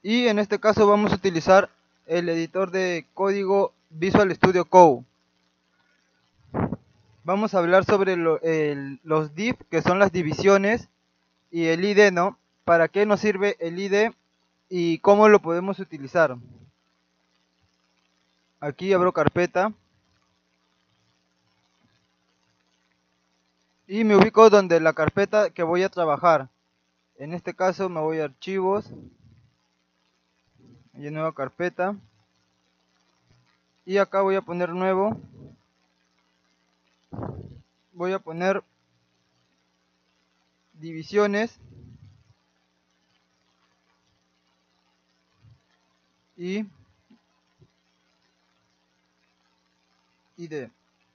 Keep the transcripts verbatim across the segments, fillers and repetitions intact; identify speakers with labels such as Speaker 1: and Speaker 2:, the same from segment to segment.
Speaker 1: y en este caso vamos a utilizar el editor de código Visual Studio Code. Vamos a hablar sobre lo, el, los div, que son las divisiones, y el I D, ¿no? ¿Para qué nos sirve el I D y cómo lo podemos utilizar? Aquí abro carpeta y me ubico donde la carpeta que voy a trabajar. En este caso me voy a archivos y en nueva carpeta, y acá voy a poner nuevo, voy a poner divisiones y I D,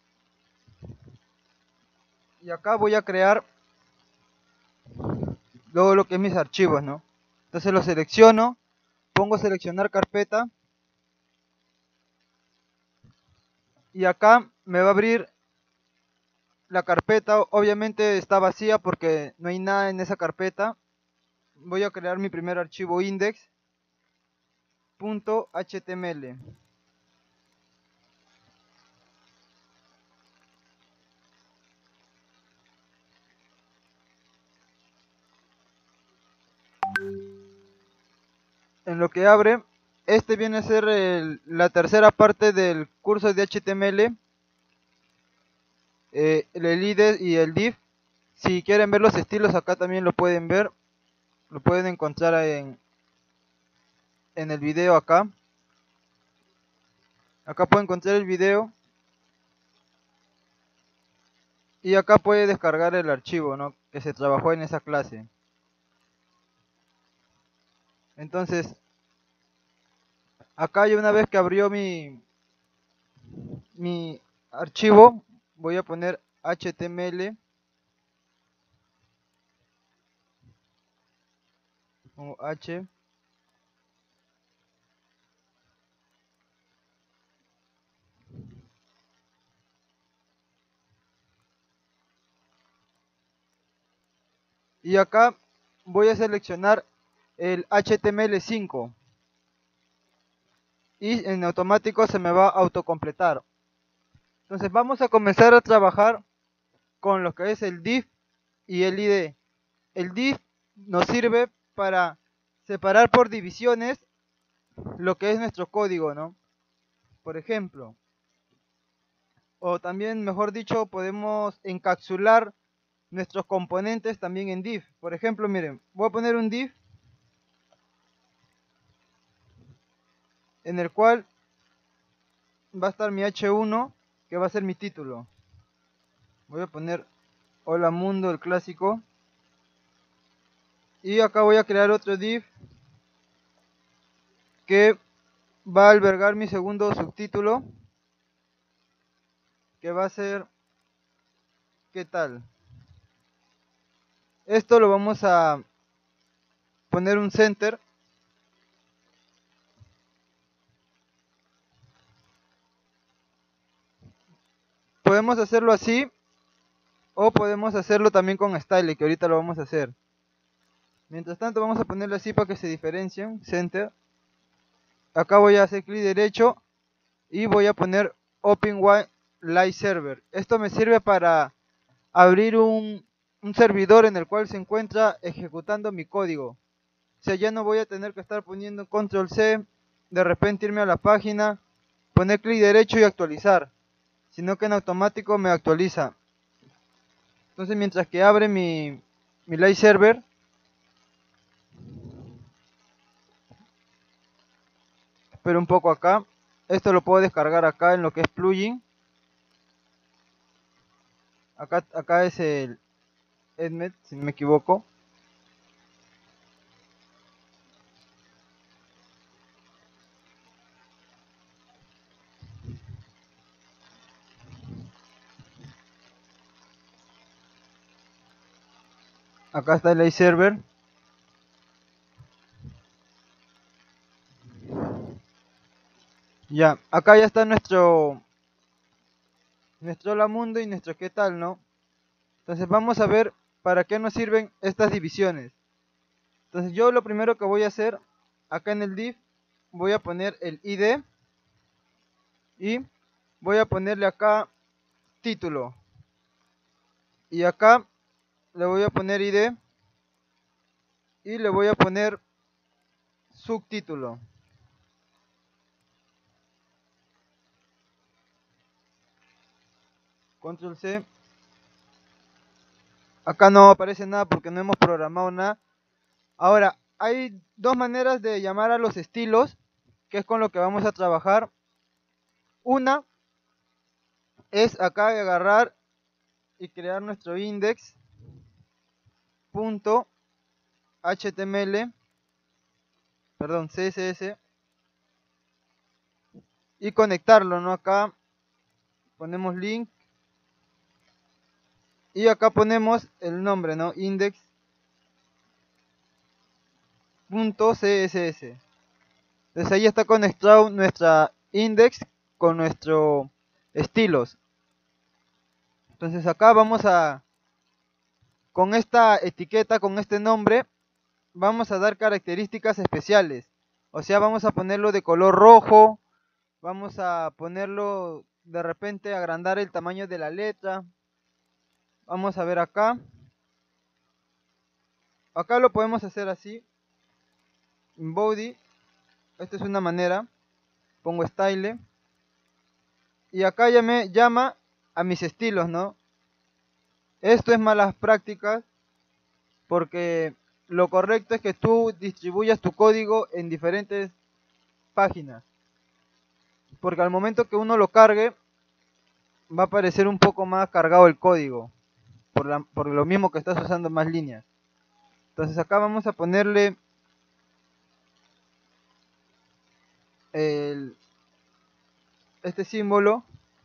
Speaker 1: y acá voy a crear luego lo que es mis archivos, ¿no? Entonces lo selecciono, pongo seleccionar carpeta, y acá me va a abrir la carpeta. Obviamente está vacía porque no hay nada en esa carpeta. Voy a crear mi primer archivo index.html. En lo que abre, este viene a ser el, la tercera parte del curso de H T M L, eh, el I D y el div. Si quieren ver los estilos, acá también lo pueden ver, lo pueden encontrar en, en el video acá. Acá pueden encontrar el video y acá puede descargar el archivo, ¿no?, que se trabajó en esa clase. Entonces, acá ya una vez que abrió mi, mi archivo, voy a poner H T M L, pongo H, y acá voy a seleccionar el H T M L cinco y en automático se me va a autocompletar. Entonces vamos a comenzar a trabajar con lo que es el div y el I D. El div nos sirve para separar por divisiones lo que es nuestro código, ¿no? Por ejemplo, o también, mejor dicho, podemos encapsular nuestros componentes también en div. Por ejemplo, miren, voy a poner un div en el cual va a estar mi H uno, que va a ser mi título. Voy a poner hola mundo, el clásico, y acá voy a crear otro div que va a albergar mi segundo subtítulo, que va a ser ¿qué tal? Esto lo vamos a poner un center. Podemos hacerlo así o podemos hacerlo también con style, que ahorita lo vamos a hacer. Mientras tanto vamos a ponerle así para que se diferencien, center. Acá voy a hacer clic derecho y voy a poner Open Live Server. Esto me sirve para abrir un, un servidor en el cual se encuentra ejecutando mi código. O sea, ya no voy a tener que estar poniendo control C, de repente irme a la página, poner clic derecho y actualizar, sino que en automático me actualiza. Entonces, mientras que abre mi, mi live server, espero un poco acá. Esto lo puedo descargar acá en lo que es plugin. Acá, acá es el Edmet, si no me equivoco. Acá está el live server. Ya, acá ya está nuestro nuestro hola mundo y nuestro qué tal, ¿no? Entonces vamos a ver para qué nos sirven estas divisiones. Entonces yo lo primero que voy a hacer acá en el div voy a poner el I D y voy a ponerle acá título, y acá le voy a poner I D y le voy a poner subtítulo. Control C. Acá no aparece nada porque no hemos programado nada. Ahora, hay dos maneras de llamar a los estilos, que es con lo que vamos a trabajar. Una es acá agarrar y crear nuestro index punto html, perdón, C S S, y conectarlo, ¿no? Acá ponemos link y acá ponemos el nombre, ¿no? Index.css. Entonces ahí está conectado nuestra index con nuestro estilos. Entonces acá vamos a, con esta etiqueta, con este nombre, vamos a dar características especiales. O sea, vamos a ponerlo de color rojo, vamos a ponerlo, de repente agrandar el tamaño de la letra. Vamos a ver acá. Acá lo podemos hacer así. En body, esta es una manera. Pongo style. Y acá ya me llama a mis estilos, ¿no? Esto es malas prácticas, porque lo correcto es que tú distribuyas tu código en diferentes páginas. Porque al momento que uno lo cargue, va a aparecer un poco más cargado el código. Por, la, por lo mismo que estás usando más líneas. Entonces acá vamos a ponerle el, este símbolo.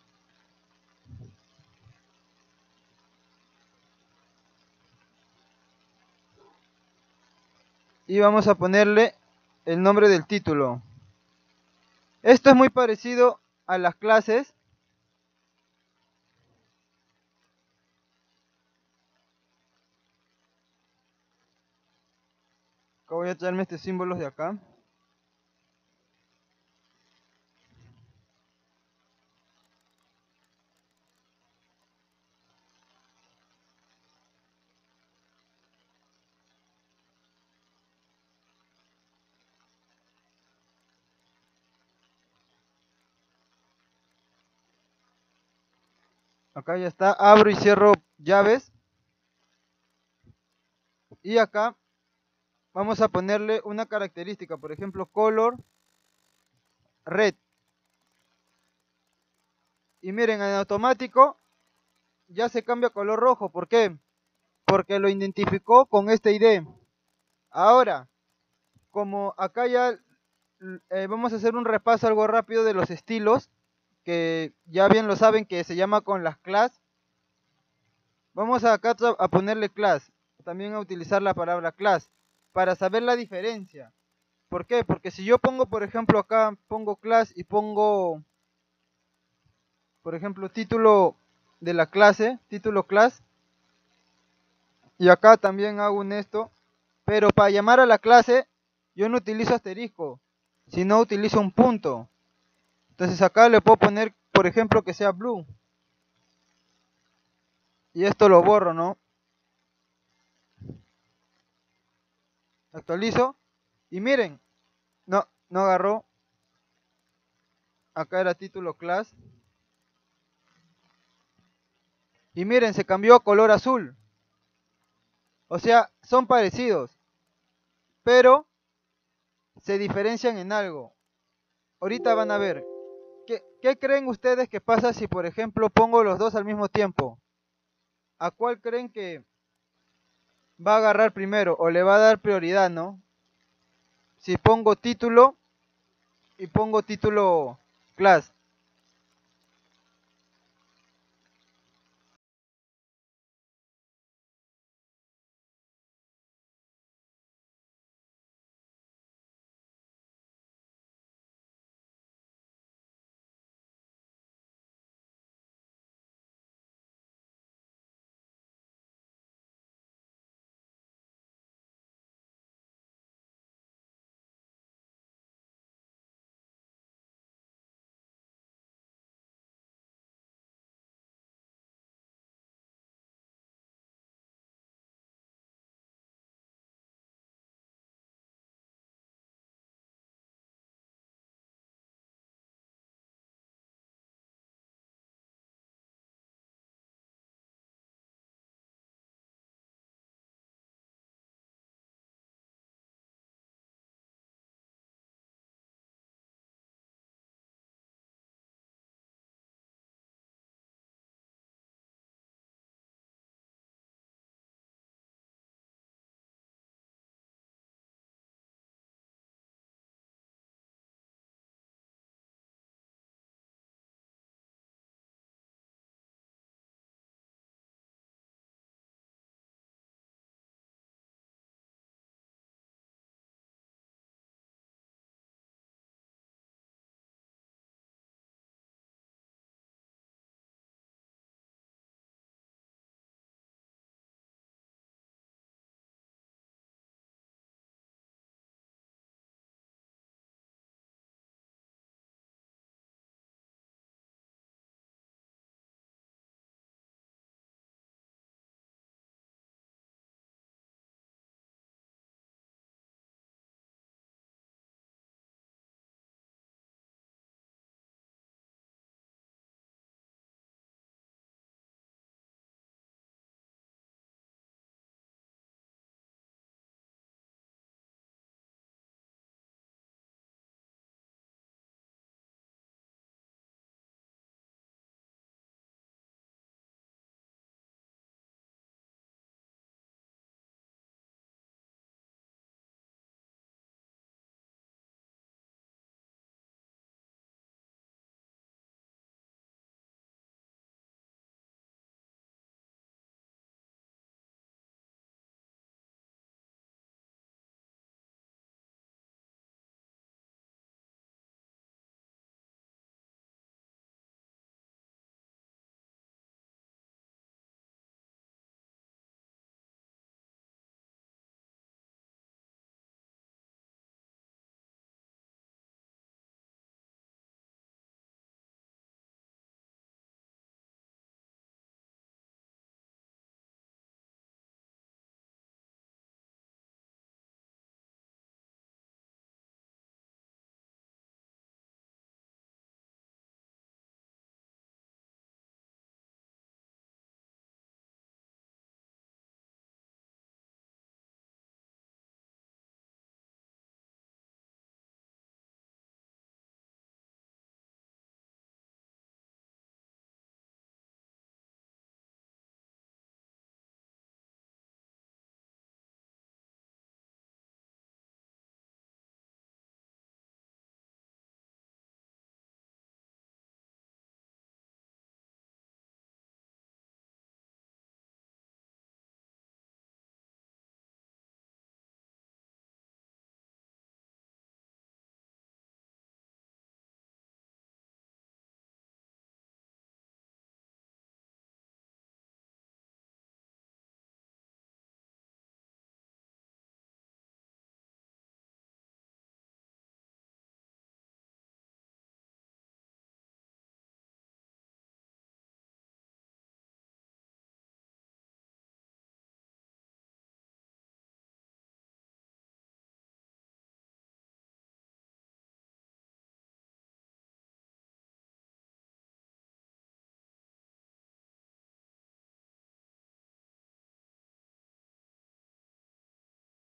Speaker 1: Y vamos a ponerle el nombre del título. Esto es muy parecido a las clases. Acá voy a traerme estos símbolos de acá. Acá ya está, abro y cierro llaves. Y acá vamos a ponerle una característica, por ejemplo, color red. Y miren, en automático ya se cambia a color rojo. ¿Por qué? Porque lo identificó con este I D. Ahora, como acá ya eh, vamos a hacer un repaso algo rápido de los estilos, que ya bien lo saben que se llama con las class. Vamos a acá a ponerle class, también a utilizar la palabra class, para saber la diferencia. ¿Por qué? Porque si yo pongo, por ejemplo, acá pongo class y pongo, por ejemplo, título de la clase, título class, y acá también hago un esto, pero para llamar a la clase yo no utilizo asterisco, sino utilizo un punto. Entonces acá le puedo poner, por ejemplo, que sea blue. Y esto lo borro, ¿no? Actualizo. Y miren, no, no agarró. Acá era título class. Y miren, se cambió a color azul. O sea, son parecidos, pero se diferencian en algo. Ahorita van a ver. ¿Qué, qué creen ustedes que pasa si, por ejemplo, pongo los dos al mismo tiempo? ¿A cuál creen que va a agarrar primero o le va a dar prioridad, no? Si pongo título y pongo título class.